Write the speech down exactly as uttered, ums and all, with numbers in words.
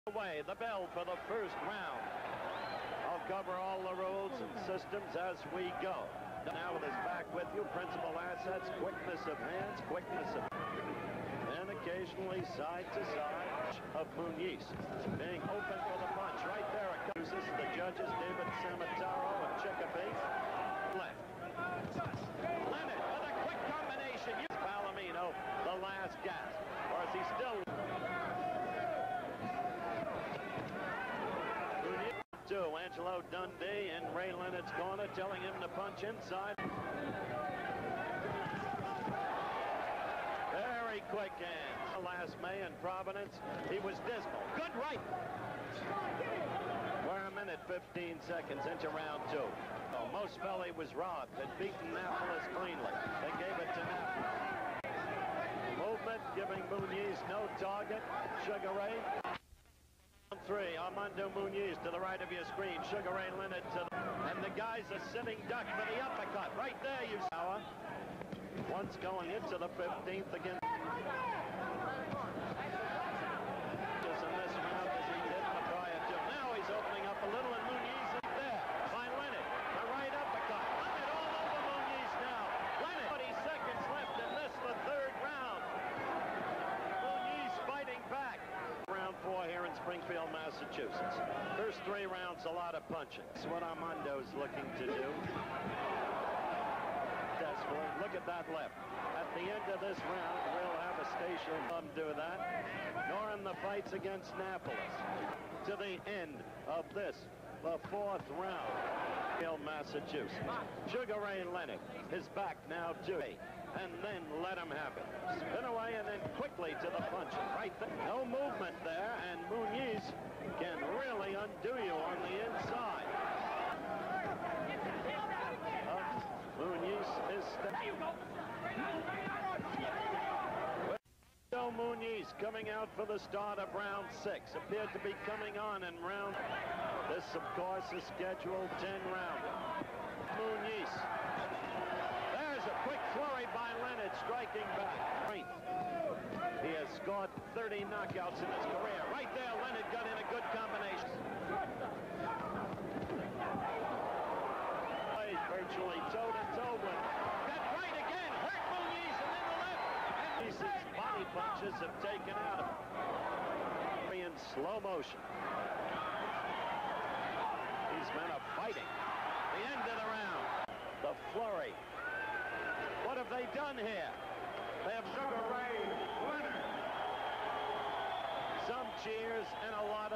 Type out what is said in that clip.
Away the bell for the first round. I'll cover all the rules and systems as we go. Now with his back with you, principal assets, quickness of hands, quickness of... and occasionally side to side of Muniz. Being open for the punch. Right there it comes. This is the judges, David Samataro and Chicopee. Left. Leonard with a quick combination. Palomino, the last gasp. Or is he still... To Angelo Dundee in Ray Leonard's corner, telling him to punch inside. Very quick hands. Last May in Providence, he was dismal. Good right. We're a minute fifteen seconds into round two. Oh, most felt he was robbed and beaten Napoles cleanly. They gave it to Napoles. Movement giving Muniz no target. Sugar Ray. Three, Armando Muniz to the right of your screen. Sugar Ray Leonard to the... And the guy's a sitting duck for the uppercut. Right there, you saw. Once going into the fifteenth again. Just in this round as he did the prior two. Now he's opening up a little and Muniz is there. By Leonard. The right uppercut. Leonard all over Muniz now. Leonard. twenty seconds left in this, the third round. Muniz fighting back. Round four here in Springfield, Massachusetts. First three rounds, a lot of punching. That's what Armando's looking to do. Desperately. Look at that left. At the end of this round, we'll have a station um, do that. Nor in the fights against Napoles. To the end of this, the fourth round. Massachusetts. Sugar Ray Leonard, his back now to eight. And then let him have it. Spin away and then quickly to the punch. Right there. No movement there, and Muniz can really undo you on the inside. Uh, Muniz is... There you go. Well, Muniz coming out for the start of round six. Appeared to be coming on in round... This, of course, is scheduled ten round. Muniz. A quick flurry by Leonard, striking back. He has scored thirty knockouts in his career. Right there, Leonard got in a good combination. Plays virtually toe-to-toe with. Got right again, hurt Muniz, and then the left. And Muniz's body punches have taken out of him. In slow motion. These men are fighting. The end of the round. The flurry. What have they done here? They have Sugar Ray Leonard. Some cheers and a lot